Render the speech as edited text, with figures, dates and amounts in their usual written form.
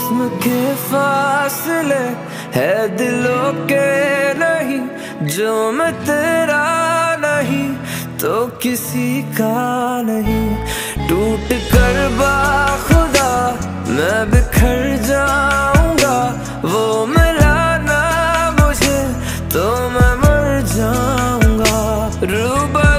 जिस्म के फासले है दिलों के नहीं, जो मैं तेरा नहीं तो किसी का नहीं। टूट कर बाखुदा मैं बिखर जाऊंगा, वो मिला ना मुझे तो मैं मर जाऊंगा। रूबा